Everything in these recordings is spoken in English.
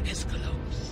is close.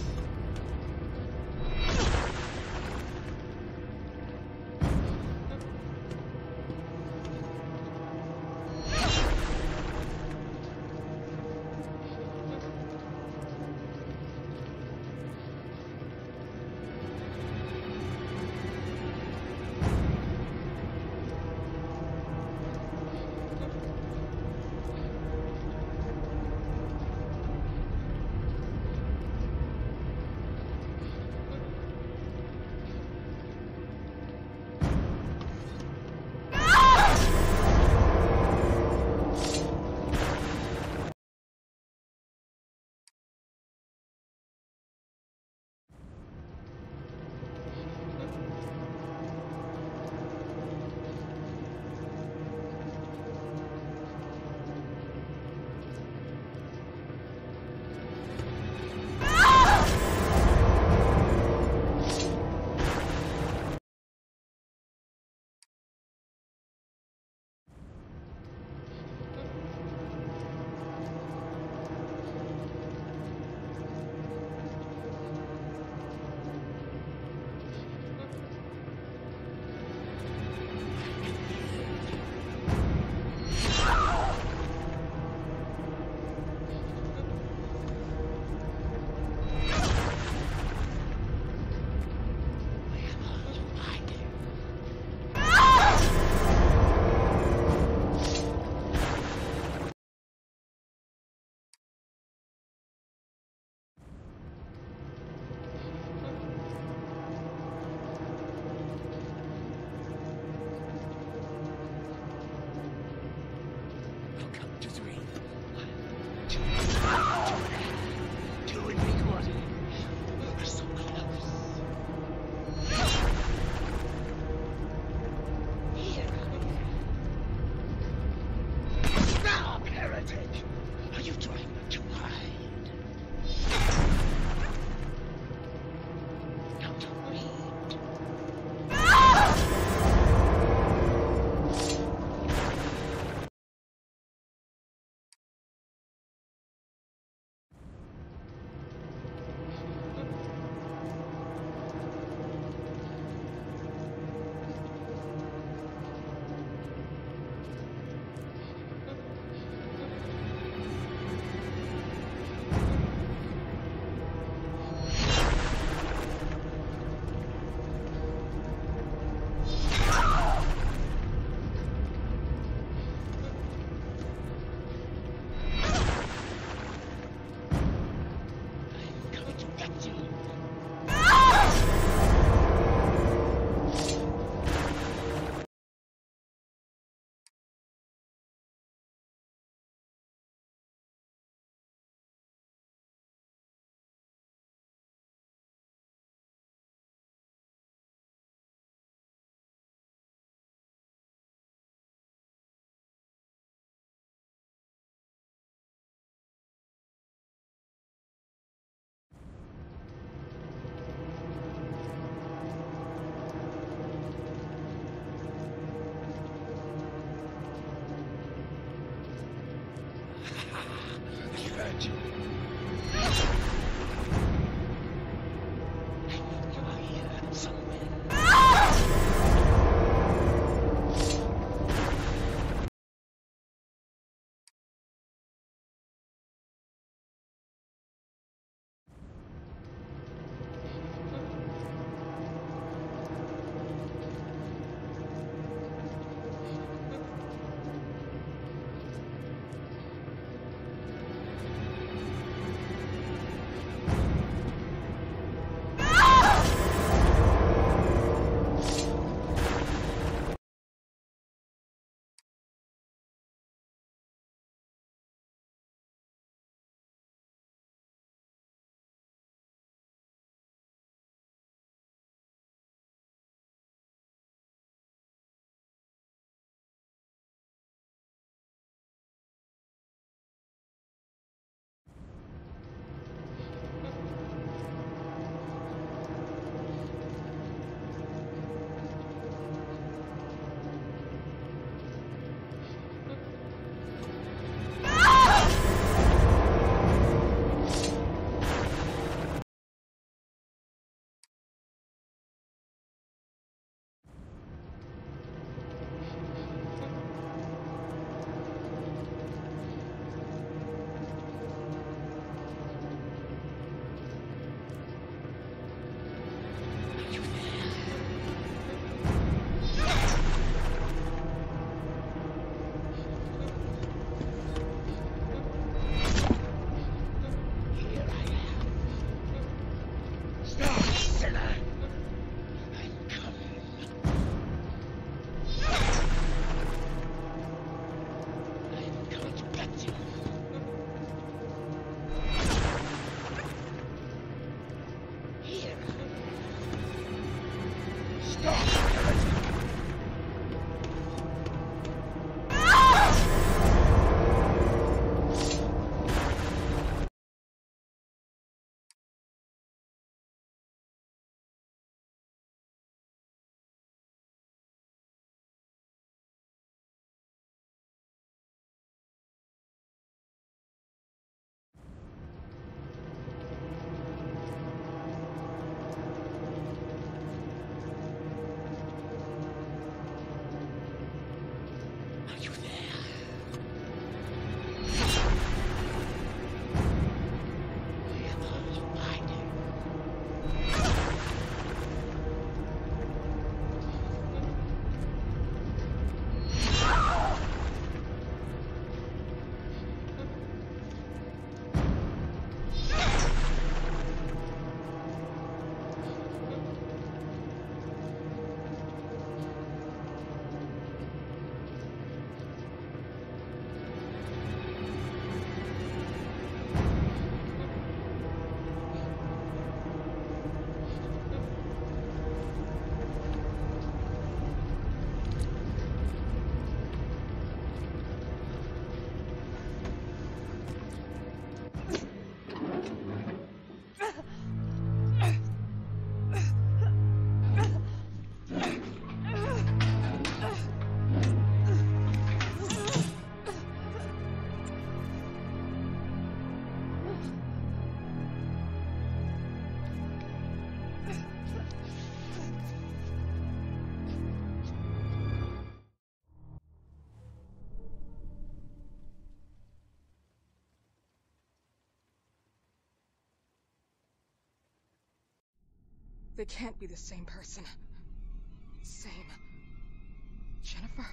They can't be the same person. Same. Jennifer?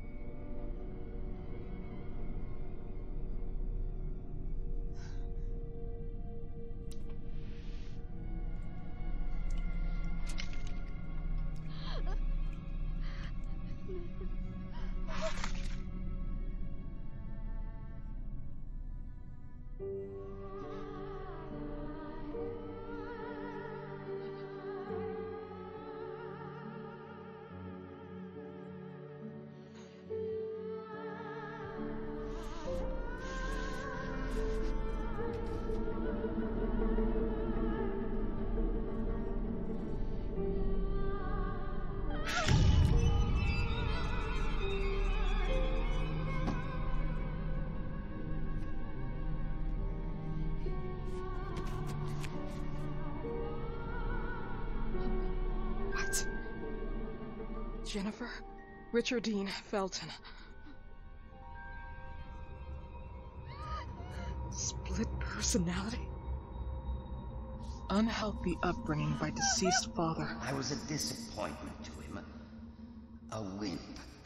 What? Jennifer? Richardine Felton. Split personality? Unhealthy upbringing by deceased father. I was a disappointment to him. A wimp.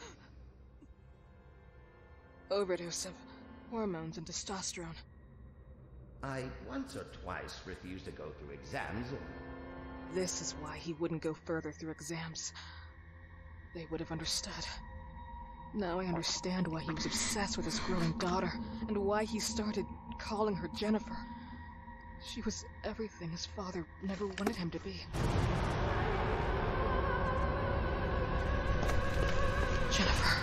Overdose of hormones and testosterone. I once or twice refused to go through exams. This is why he wouldn't go further through exams. They would have understood. Now I understand why he was obsessed with his growing daughter, and why he started calling her Jennifer. She was everything his father never wanted him to be. Jennifer.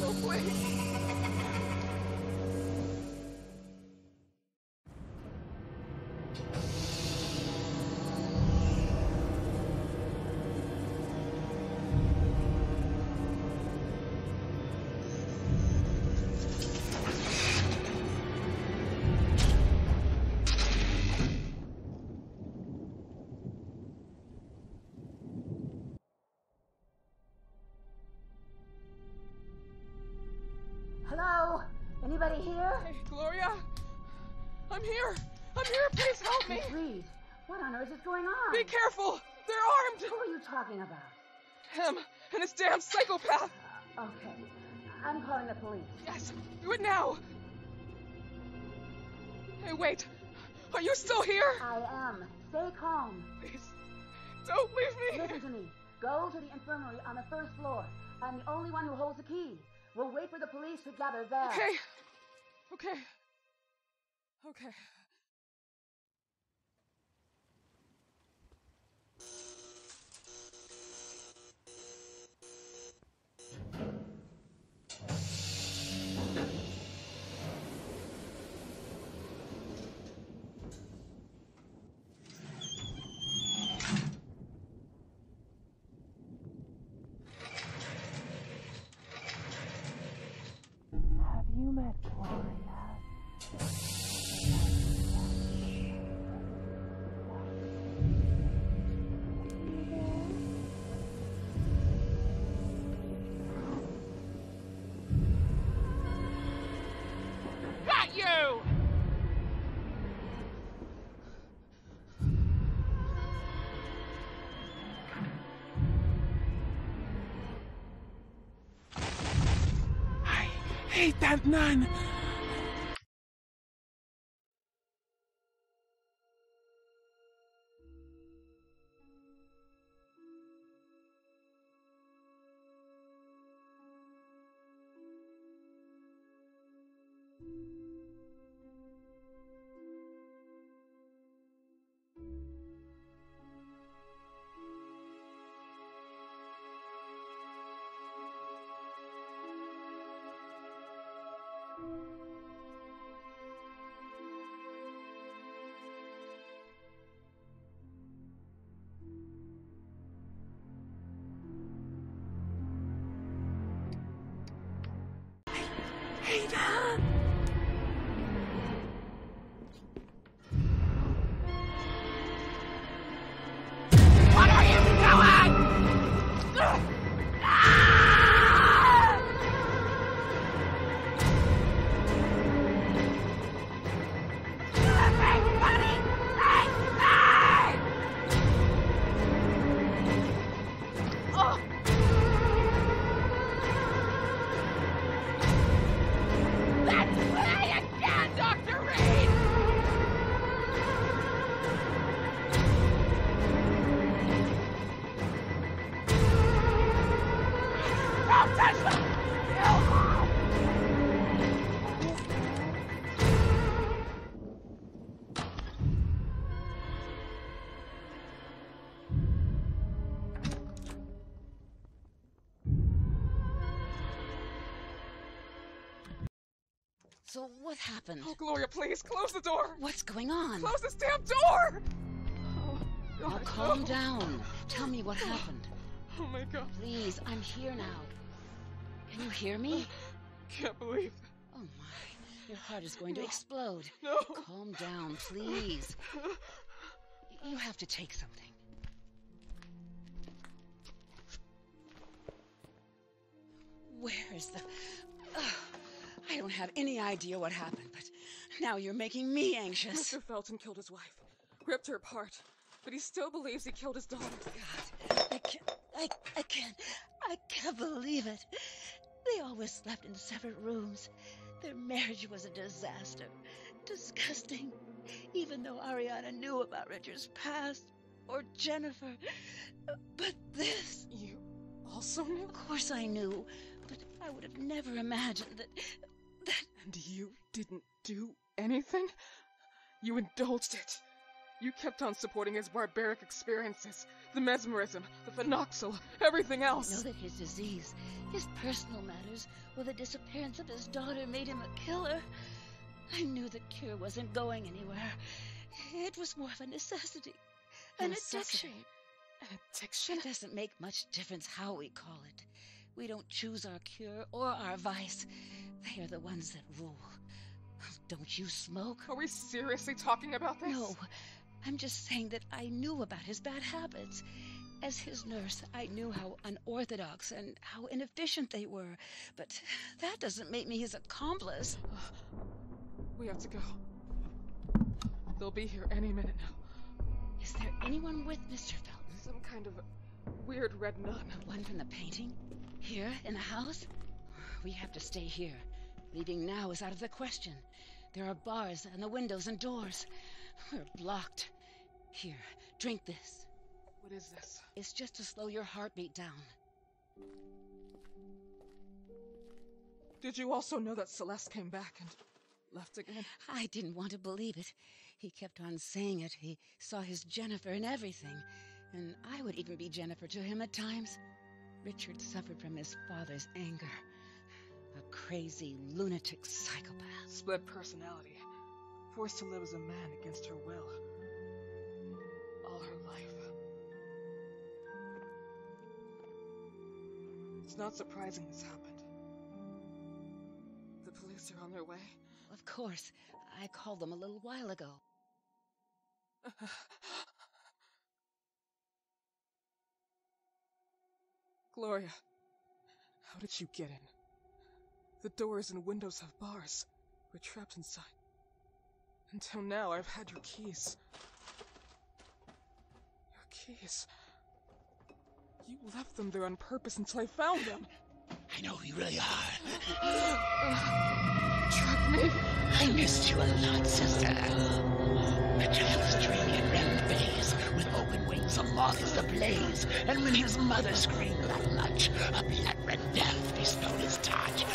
No, please. Hello? Anybody here? Hey, Gloria? I'm here! I'm here! Please help me! Please. What on earth is going on? Be careful! They're armed! Who are you talking about? Him and his damn psychopath! Okay. I'm calling the police. Yes, do it now! Hey, wait! Are you still here? I am. Stay calm. Please, don't leave me! Listen to me. Go to the infirmary on the first floor. I'm the only one who holds the key. We'll wait for the police to gather there. Okay. Okay. Okay. Have you met Gloria? Got you! I hate that nun! Hey, Dad! What are you doing? Let's play again, Dr. Reed! Don't touch me! So what happened? Oh, Gloria, please, close the door! What's going on? Close this damn door! Oh, Now God, calm no. down. Tell me what happened. Oh, my God. Please, I'm here now. Can you hear me? Can't believe. Oh my, your heart is going to explode. No. Calm down, please. You have to take something. Where's the... I don't have any idea what happened, but now you're making me anxious. Mr. Felton killed his wife, ripped her apart, but he still believes he killed his daughter. God, I can't believe it. They always slept in separate rooms. Their marriage was a disaster. Disgusting. Even though Ariana knew about Richard's past, or Jennifer. But this... You also knew? Of course I knew, but I would have never imagined that... And you didn't do anything? You indulged it. You kept on supporting his barbaric experiences. The mesmerism, the phenoxyl, everything else. I know that his disease, his personal matters, or the disappearance of his daughter made him a killer. I knew the cure wasn't going anywhere. It was more of a necessity. An addiction. An addiction? It doesn't make much difference how we call it. We don't choose our cure or our vice. They are the ones that rule. Don't you smoke? Are we seriously talking about this? No. I'm just saying that I knew about his bad habits. As his nurse, I knew how unorthodox and how inefficient they were. But that doesn't make me his accomplice. We have to go. They'll be here any minute now. Is there anyone with Mr. Felton? Some kind of weird red nun. The one from the painting? Here, in the house? We have to stay here. Leaving now is out of the question. There are bars and the windows and doors. We're blocked. Here, drink this. What is this? It's just to slow your heartbeat down. Did you also know that Celeste came back and left again? I didn't want to believe it. He kept on saying it. He saw his Jennifer in everything. And I would even be Jennifer to him at times. Richard suffered from his father's anger. A crazy, lunatic psychopath. Split personality. Forced to live as a man against her will. All her life. It's not surprising this happened. The police are on their way. Of course. I called them a little while ago. Gloria, how did you get in? The doors and windows have bars. We're trapped inside. Until now, I've had your keys. Your keys. You left them there on purpose until I found them. I know who you really are. Trap me. I missed you a lot, sister. The child's dreaming in REM phase. With open wings, a moth is ablaze. And when his mother screamed that much, a blood-red death bestowed his touch.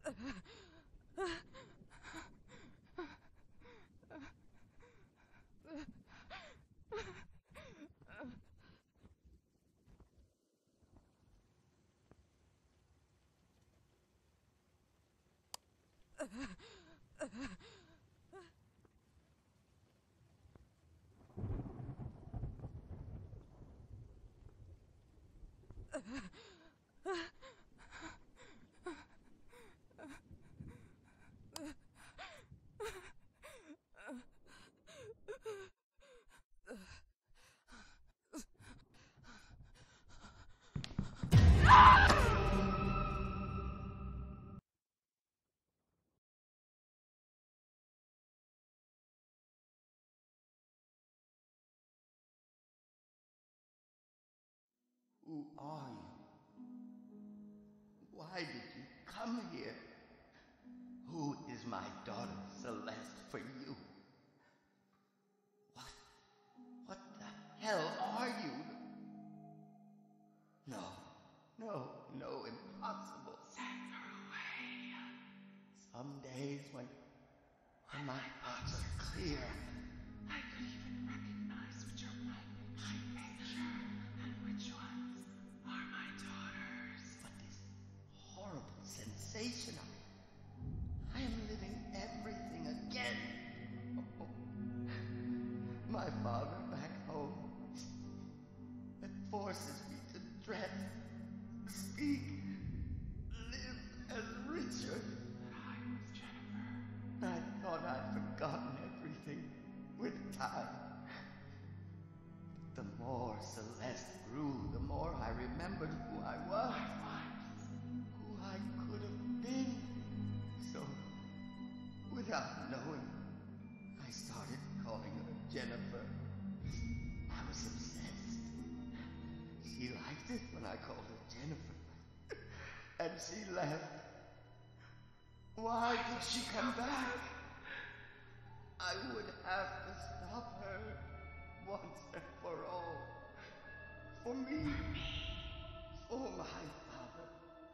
Who are you? Why did you come here? Who is my daughter Celeste for you? What the hell are you? No, impossible. Send her away. Some days when my thoughts are clear, I could even recognize which are my picture and which ones are my daughters. but this horrible sensation, I am living everything again. Oh, my father back home. It forces me to dread, speak, live as Richard. But I was Jennifer. I thought I'd forgotten everything with time. But the more Celeste grew, the more I remembered who I was, who I could have been. So, without knowing, I started calling her Jennifer. I was obsessed. She liked it when I called her Jennifer. And she left. Why did she come back? I would have to stop her once and for all. For me. For my father.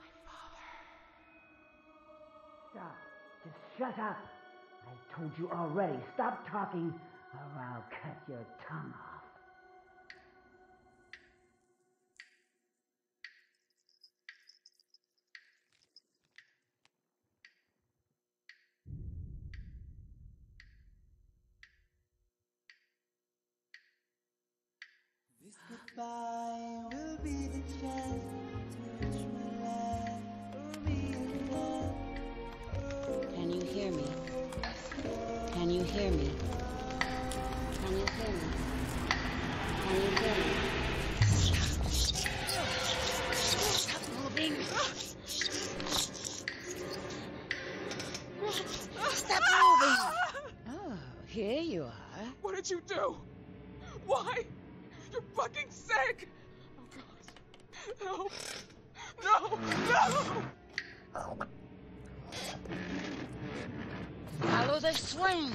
Stop. Just shut up. I told you already. Stop talking or I'll cut your tongue off. This goodbye will be the chance to wish my life for me again. Can you hear me? Can you hear me? Can you hear me? Can you hear me? Stop moving! Stop moving! Oh, here you are. What did you do? Why? You're fucking sick! Oh god. No! Follow the swing!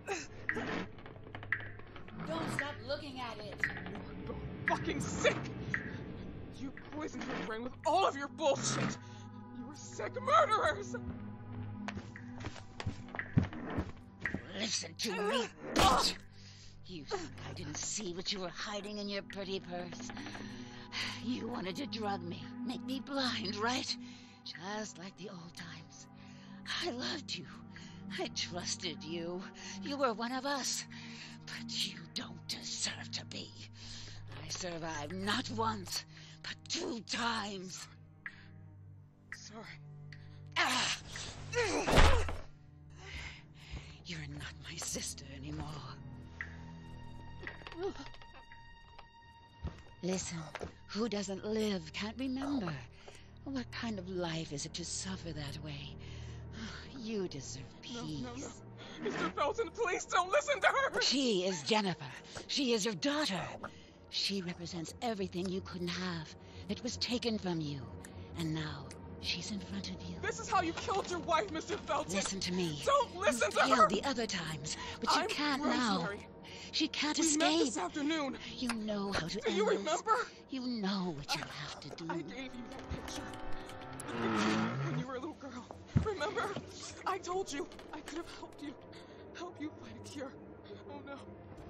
Don't stop looking at it! You're fucking sick! You poisoned her brain with all of your bullshit! You were sick murderers! Listen to me, bitch! You think I didn't see what you were hiding in your pretty purse? You wanted to drug me, make me blind, right? Just like the old times. I loved you. I trusted you. You were one of us. But you don't deserve to be. I survived not once, but 2 times. Sorry. Ah! You're not my sister anymore. Listen, who doesn't live can't remember. What kind of life is it to suffer that way? You deserve peace. No. Mr. Felton, please don't listen to her! She is Jennifer. She is your daughter. She represents everything you couldn't have. It was taken from you. And now, she's in front of you. This is how you killed your wife, Mr. Felton! Listen to me. Don't listen to her! You killed the other times, but you can't now. She can't escape. We met this afternoon. You know how to end Do you remember? You know what you have to do. I gave you that picture. When you were a little girl. Remember? I told you I could have helped you. Help you find a cure. Oh no.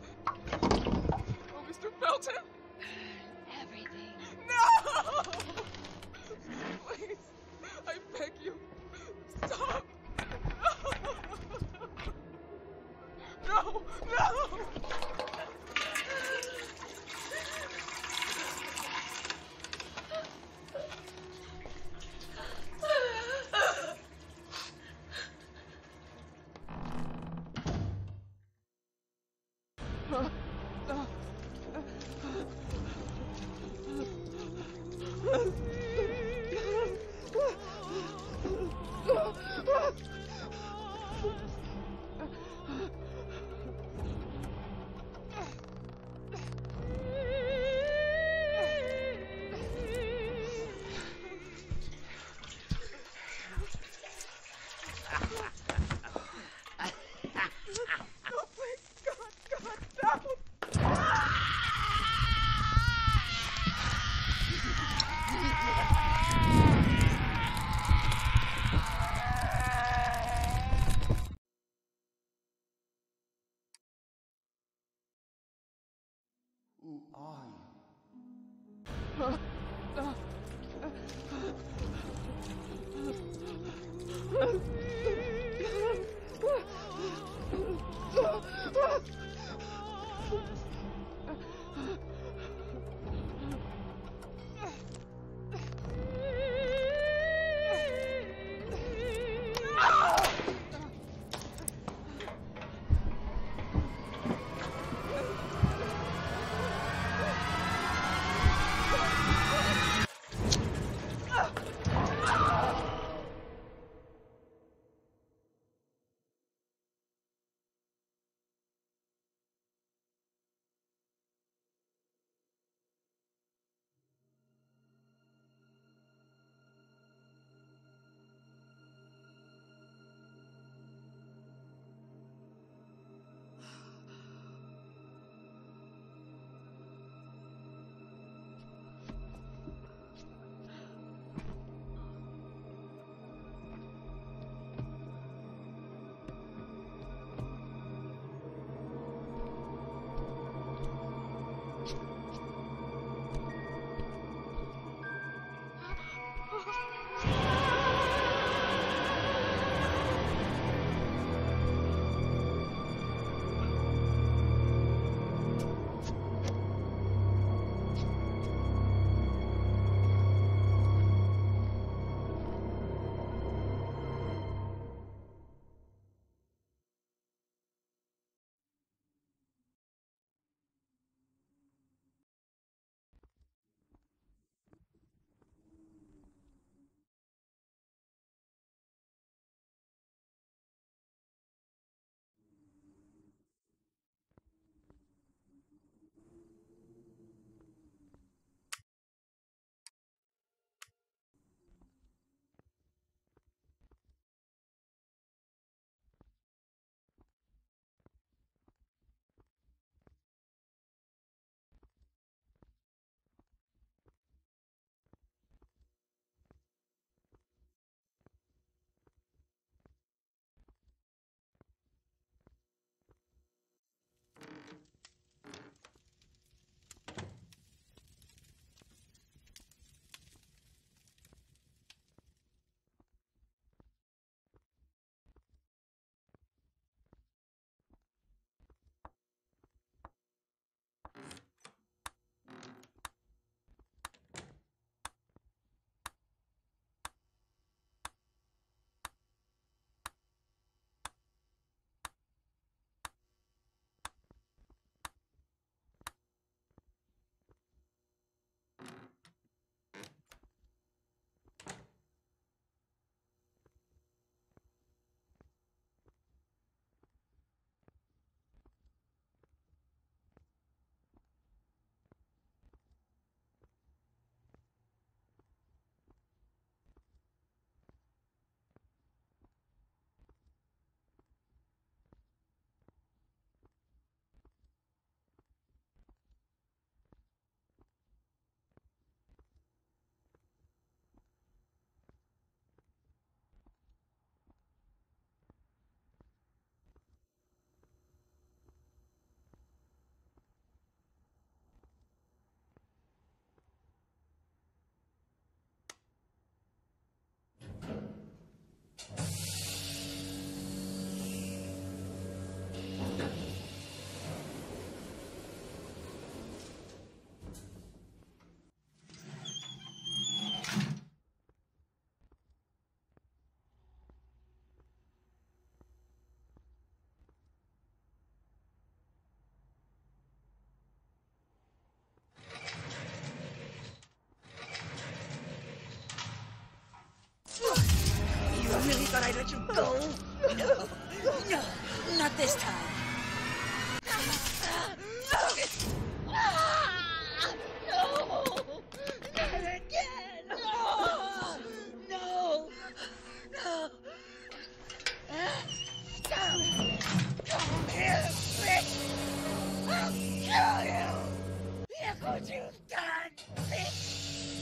Oh, Mr. Felton! Everything. No! Please, I beg you, stop! No! No! Who are thought I'd let you go? No, no, not this time. No! Not again! No! No! No! Stop! Come here, bitch! I'll kill you! Look what you've done, bitch!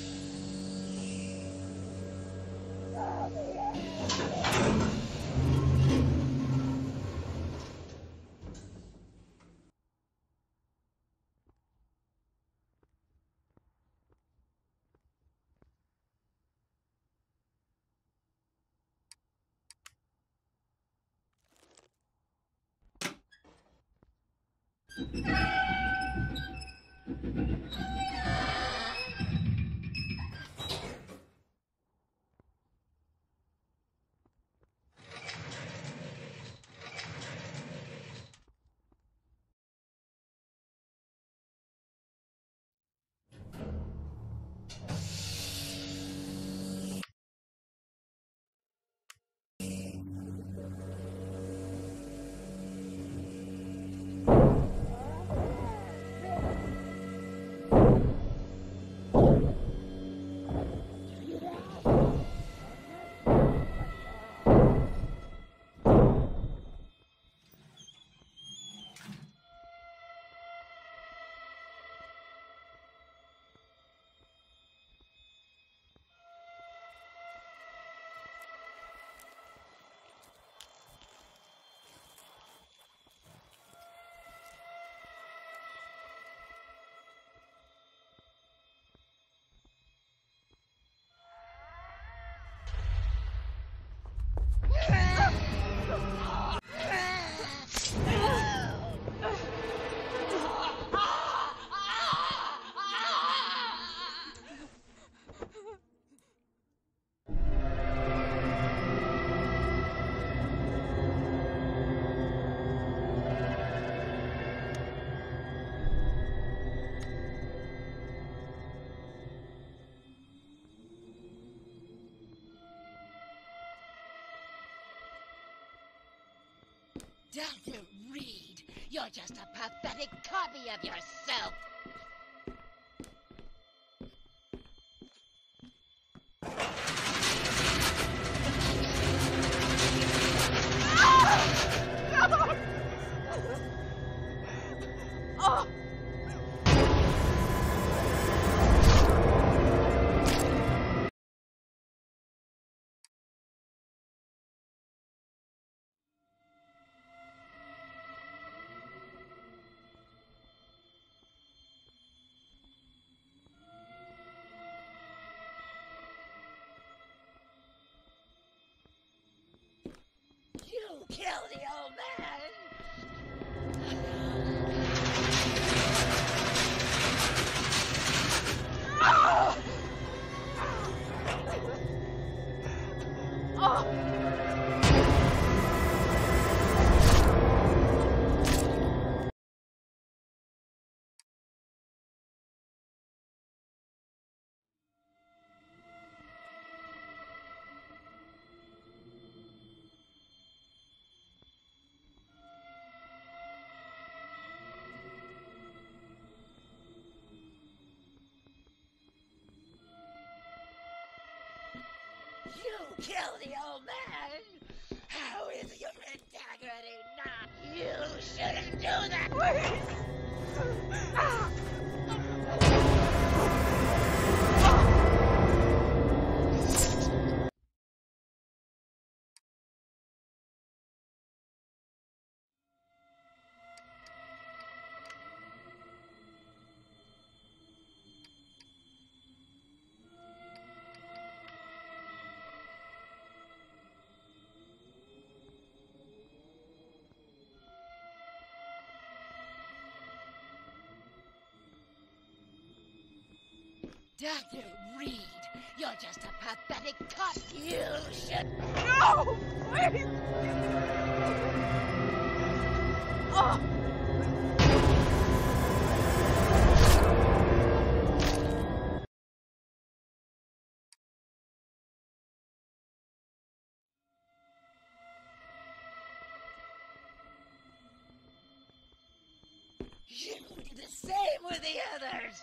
Dr. Reed, you're just a pathetic copy of yourself. You killed the old man! You killed the old man! How is your integrity not? You shouldn't do that! Please! Dr. Reed, you're just a pathetic cop. You should... No! Please! Oh! You did the same with the others.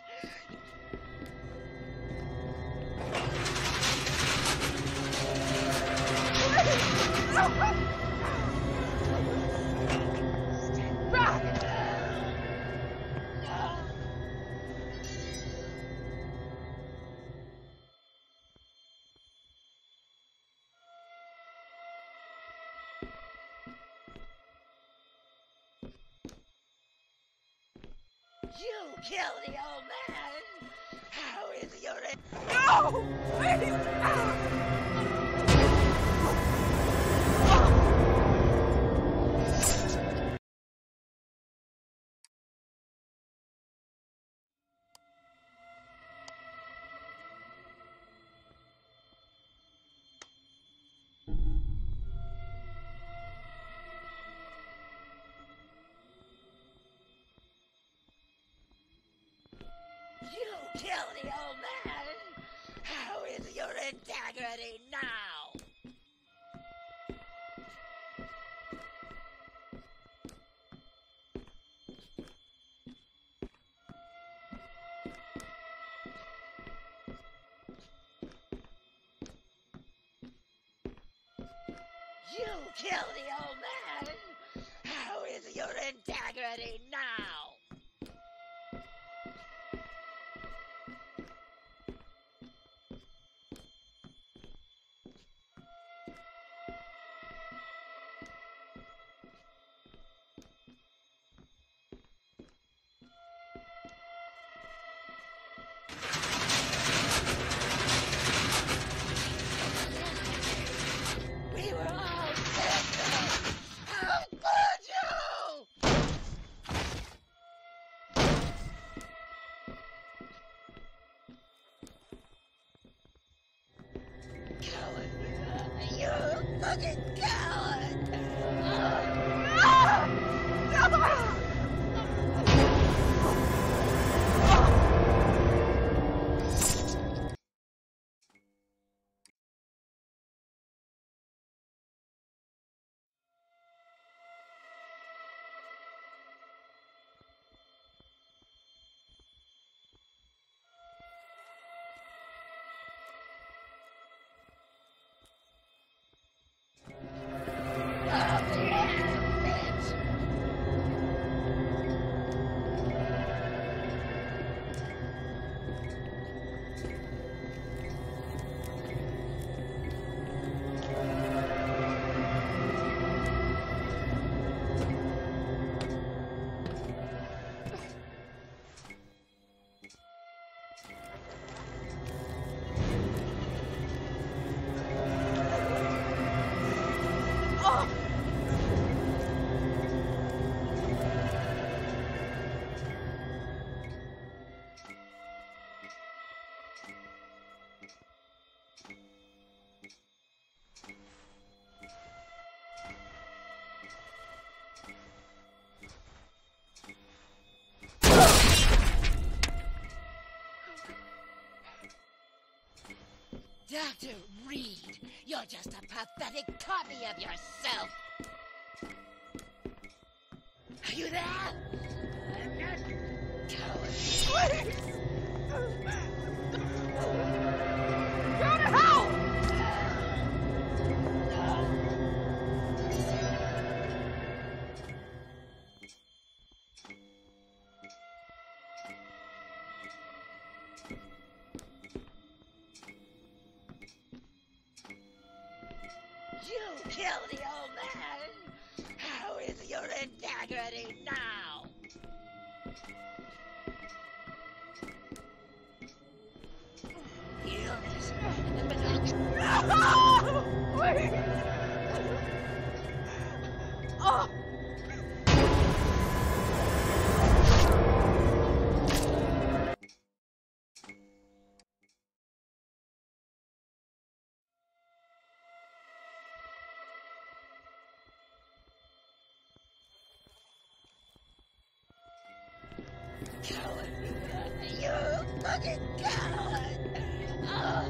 Stand back! You killed the old man. How is your... No! Please! You killed the old man. How is your integrity now? You killed the old man. How is your integrity now? We were all sisters. How could you? Coward. You fucking coward. Dr. Reed, you're just a pathetic copy of yourself. Are you there? I'm not coward. Please! Go to hell! You killed the old man. How is your integrity now? Illness and the No! Please! Oh! Coward. You fucking coward. Oh.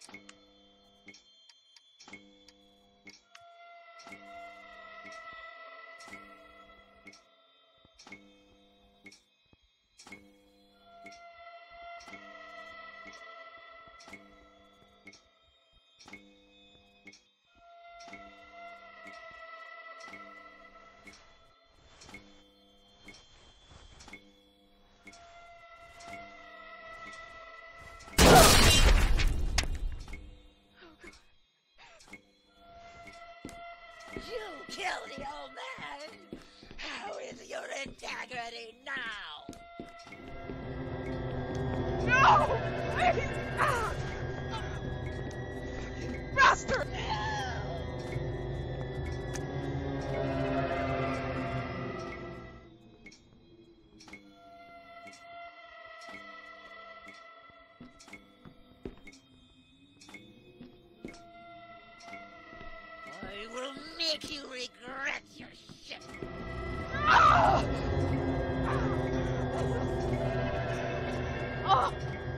You killed the old man! How is your integrity now? No! Please! Ah! Fucking bastard! I will make you regret your shit. Ah! Ah!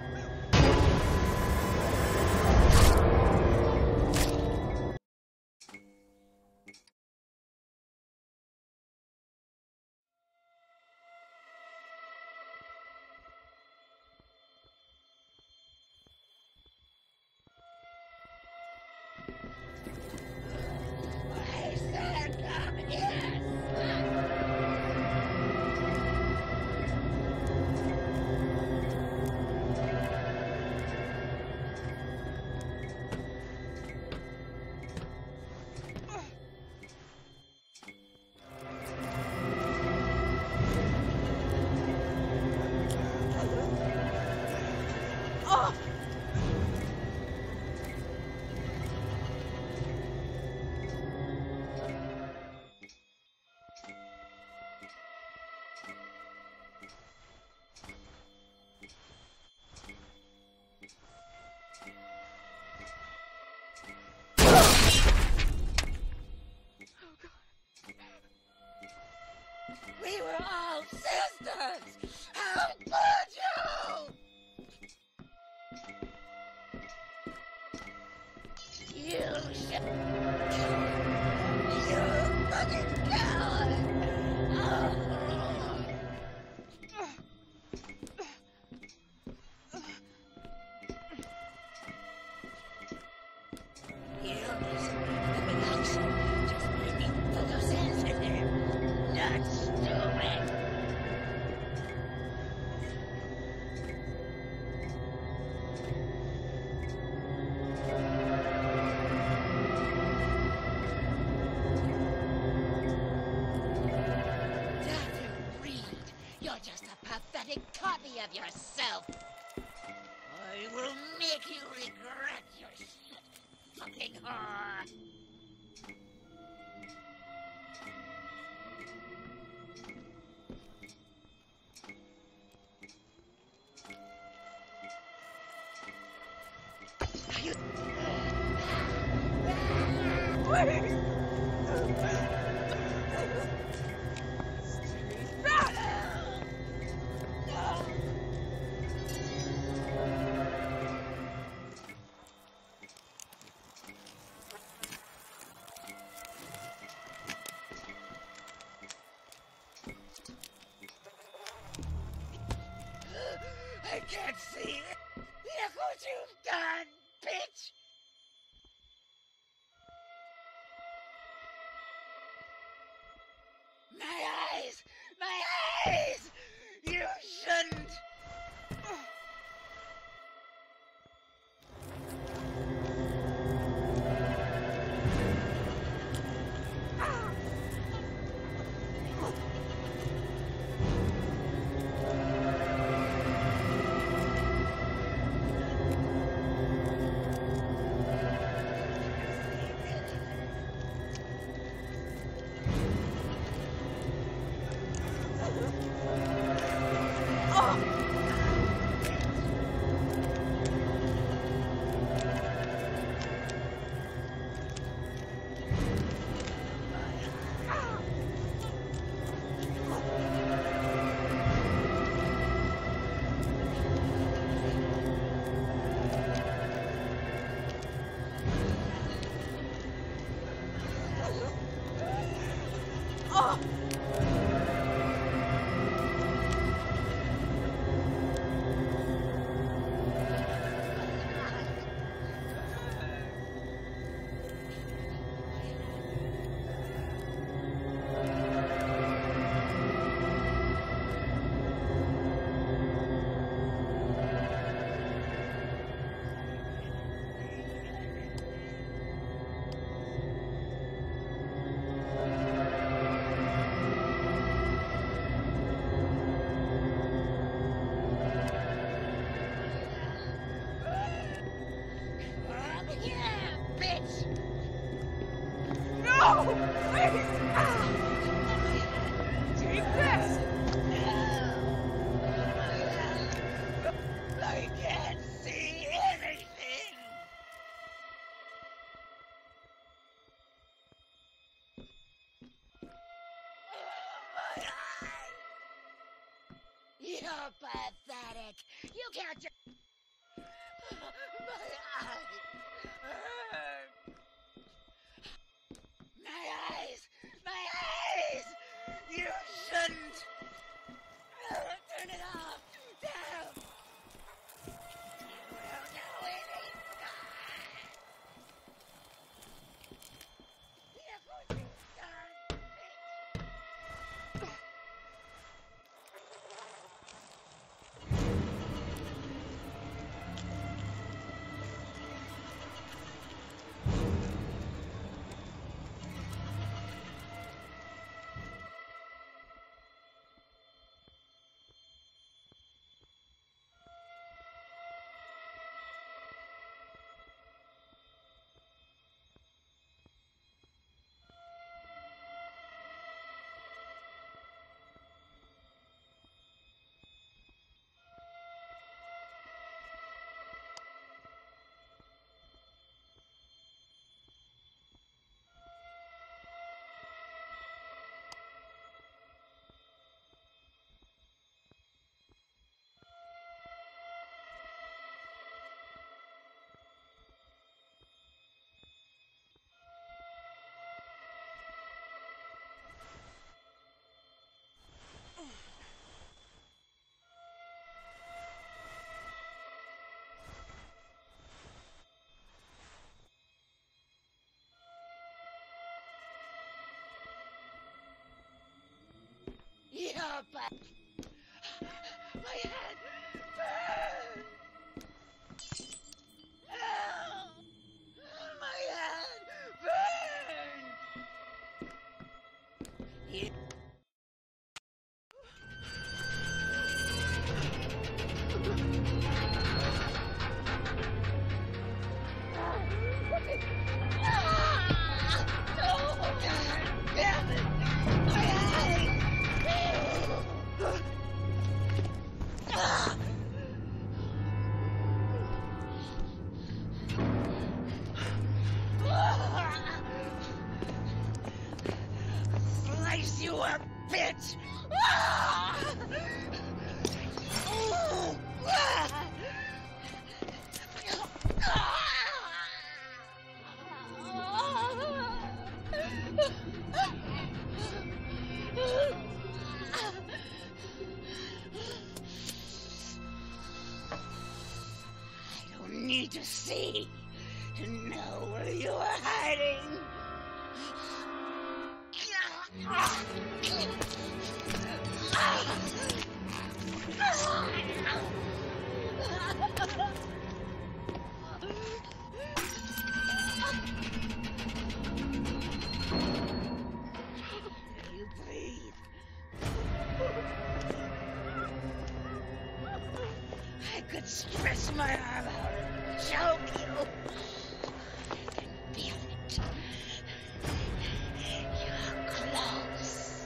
I said come here! Ah! We were all sisters! How could you? You should... You fucking coward! Oh. You disobeyed the big house. Just made me put those hands in there. Not stupid! Dr. Reed, you're just a pathetic copy of yourself. I will make you regret your shit, fucking whore. You... I can't see it. Look what you've done, bitch! My eyes! My eyes! You shouldn't! Ah! Take this! I can't see anything! My eye! You're pathetic! You can't just... My eye! My eyes! My eyes! You shouldn't! Turn it off! Damn! You don't know anything! Everything's done! You're bad. My head burns. Ow! My head burns. You... Damn it! My eyes! Slice you up, bitch! I don't need to see to know where you are hiding. You breathe. I could stretch my arm out and choke you. I can feel it. You're close.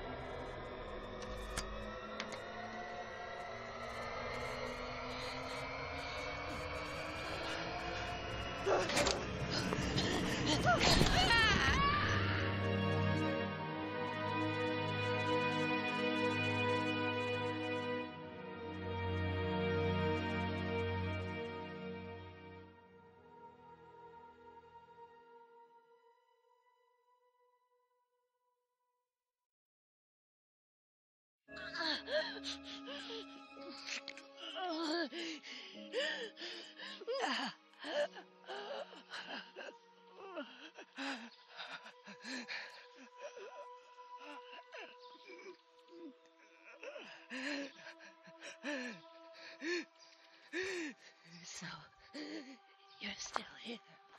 So, you're still here.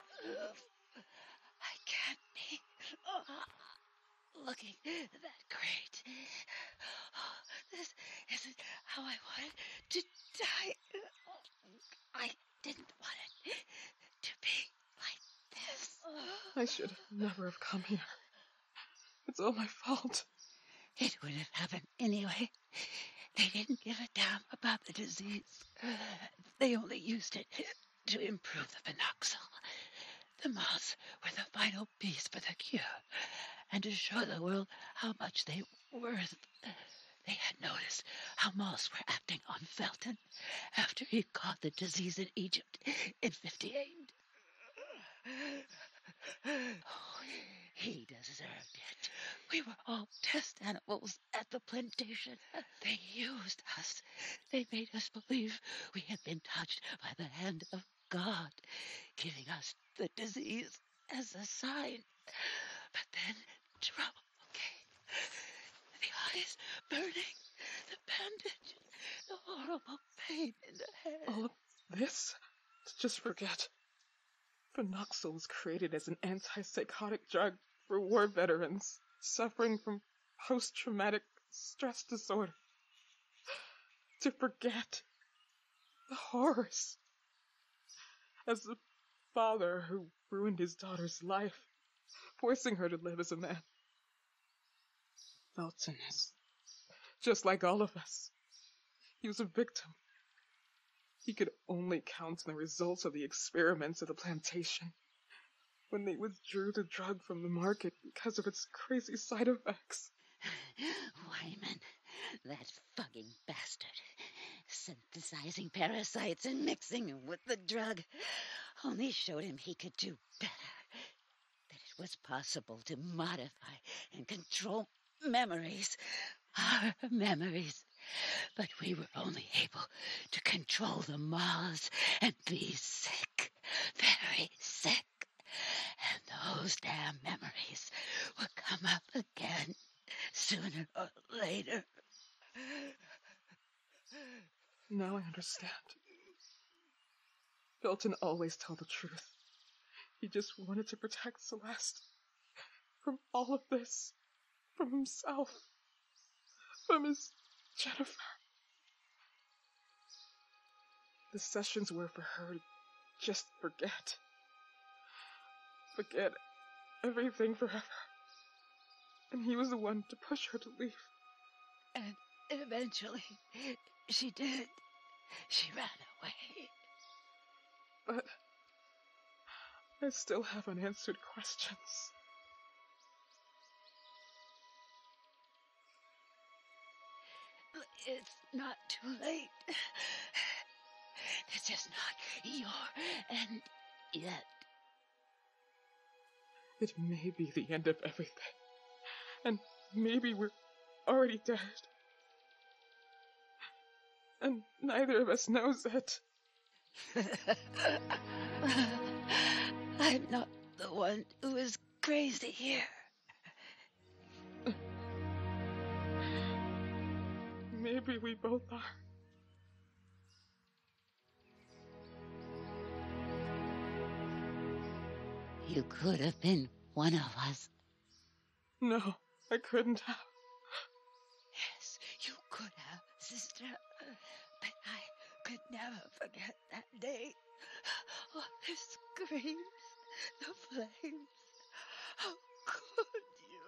I can't be looking that great. This isn't how I wanted to die. I didn't want it to be like this. I should never have come here. It's all my fault. It would have happened anyway. They didn't give a damn about the disease. They only used it to improve the phenoxyl. The moths were the final piece for the cure, and to show the world how much they were worth. They had noticed how moths were acting on Felton after he caught the disease in Egypt in 58. Oh, he deserved it. We were all test animals at the plantation. They used us. They made us believe we had been touched by the hand of God, giving us the disease as a sign. But then trouble came. The eyes burning, the bandage, the horrible pain in the head. All of this? Just forget. Phenoxyl was created as an antipsychotic drug for war veterans suffering from post-traumatic stress disorder. To forget the horrors. As the father who ruined his daughter's life, forcing her to live as a man. Felton is just like all of us. He was a victim. He could only count on the results of the experiments at the plantation when they withdrew the drug from the market because of its crazy side effects. Wyman, that fucking bastard, synthesizing parasites and mixing them with the drug, only showed him he could do better. That it was possible to modify and control memories, our memories. But we were only able to control the moths and be sick, very sick. And those damn memories will come up again, sooner or later. Now I understand. Felton always told the truth. He just wanted to protect Celeste. From all of this. From himself. From his Jennifer. The sessions were for her to just forget. Forget everything forever. And he was the one to push her to leave. And eventually, she did. She ran away. But I still have unanswered questions. It's not too late. It's just not your end yet. It may be the end of everything. And maybe we're already dead. And neither of us knows it. I'm not the one who is crazy here. Maybe we both are. You could have been one of us. No, I couldn't have. Yes, you could have, sister. But I could never forget that day. Oh, the screams, the flames. How could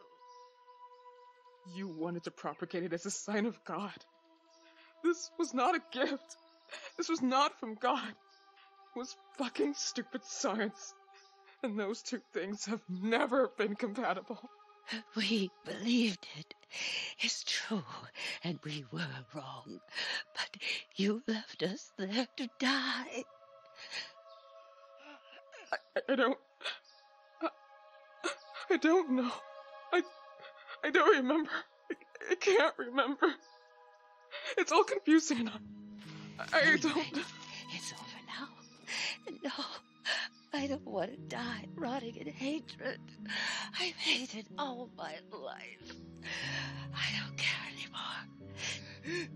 you? You wanted to propagate it as a sign of God. This was not a gift. This was not from God. It was fucking stupid science. And those two things have never been compatible. We believed it. It's true, and we were wrong. But you left us there to die. I don't know. I don't remember. I can't remember. It's all confusing enough. I don't... It's over now. No, I don't want to die rotting in hatred. I've hated all my life. I don't care anymore.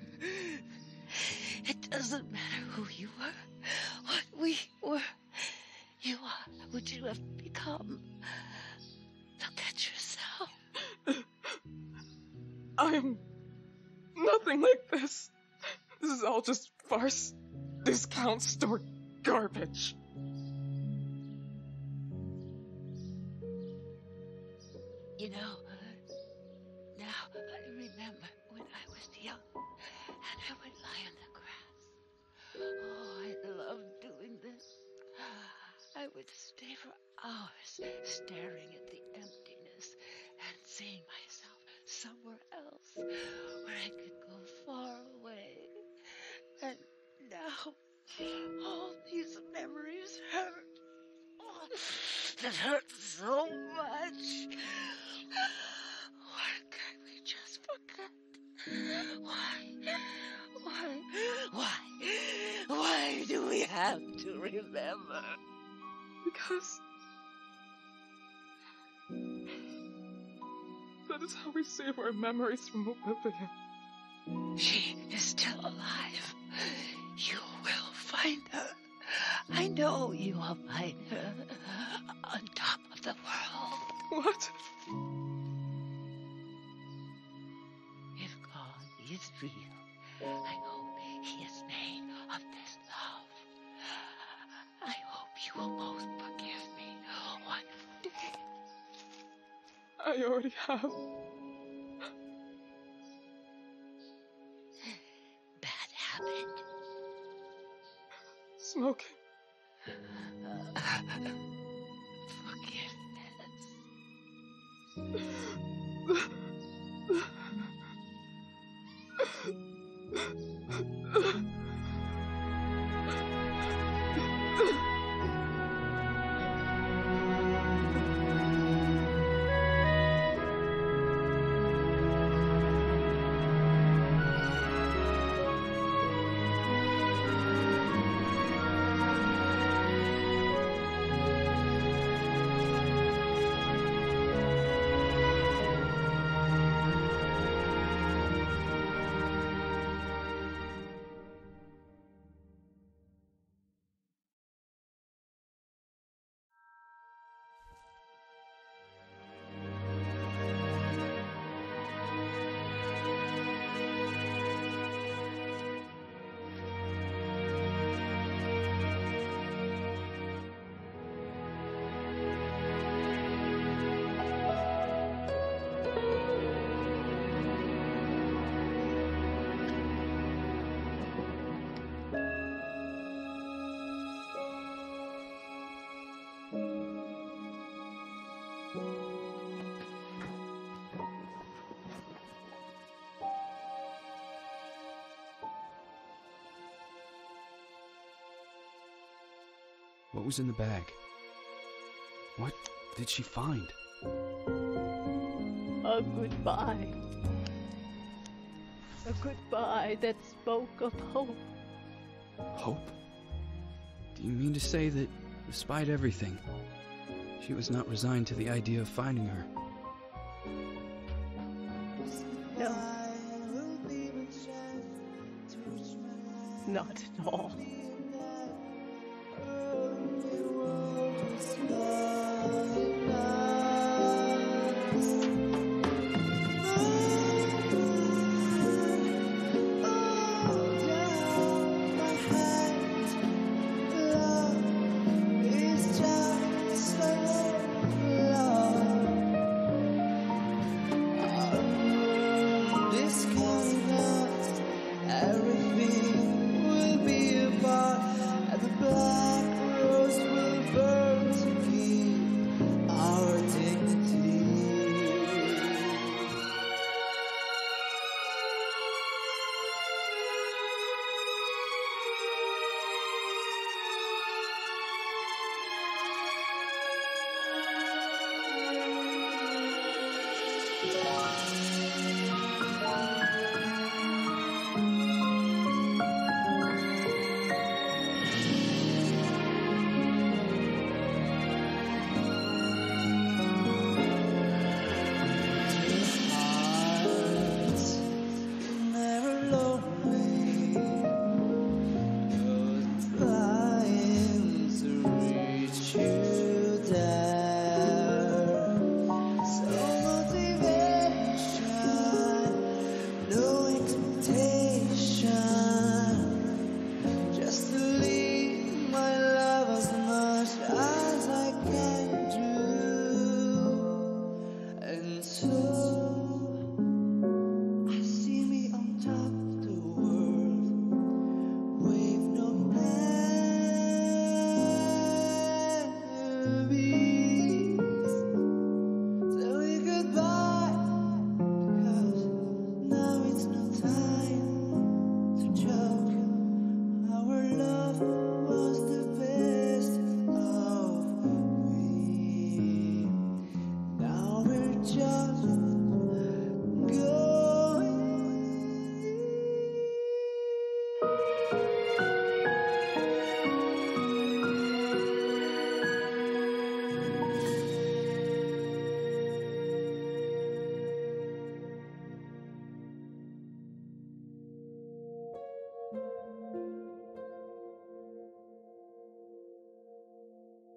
It doesn't matter who you were, what we were. You are what you have become. Look at yourself. I'm nothing like this. This is all just farce, discount store garbage. You know, now I remember when I was young and I would lie on the grass. Oh, I loved doing this. I would stay for hours staring at the emptiness and seeing myself somewhere else where I could go far away. And now, all these memories hurt. Oh, it hurts so much. Why can't we just forget? Why do we have to remember? Because that is how we save our memories from oblivion. She is still alive. You will find her. I know you will find her on top of the world. What? If God is real, I hope he is made of this love. I hope you will both forgive me one day. I already have. Bad habit. Smoking. Forgiveness. What was in the bag? What did she find? A goodbye. A goodbye that spoke of hope. Hope? Do you mean to say that, despite everything, she was not resigned to the idea of finding her? No. Not at all. Everything will be about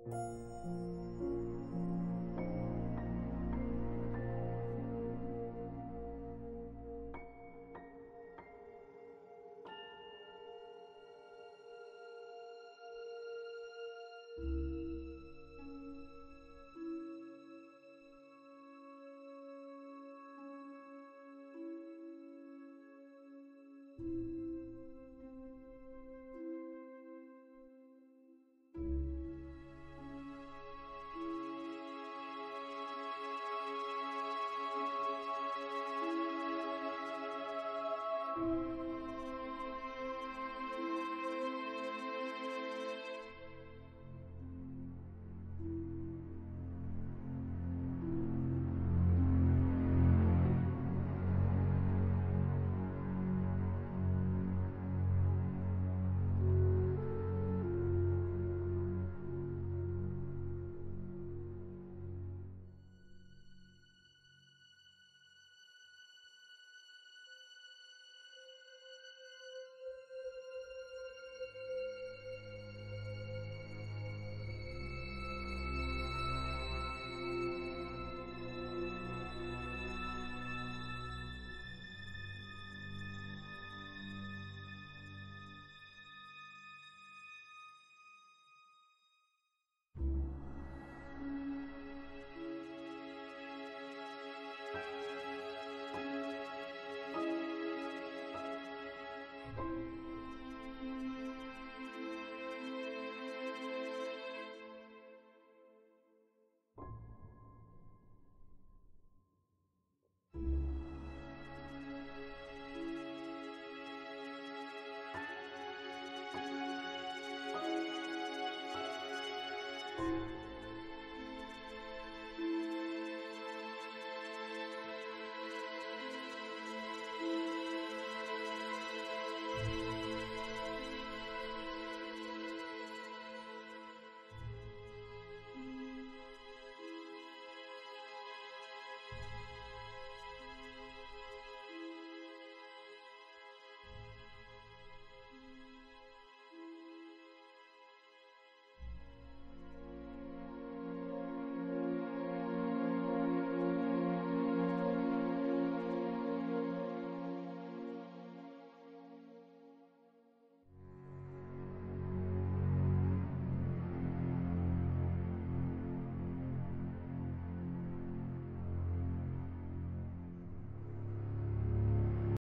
you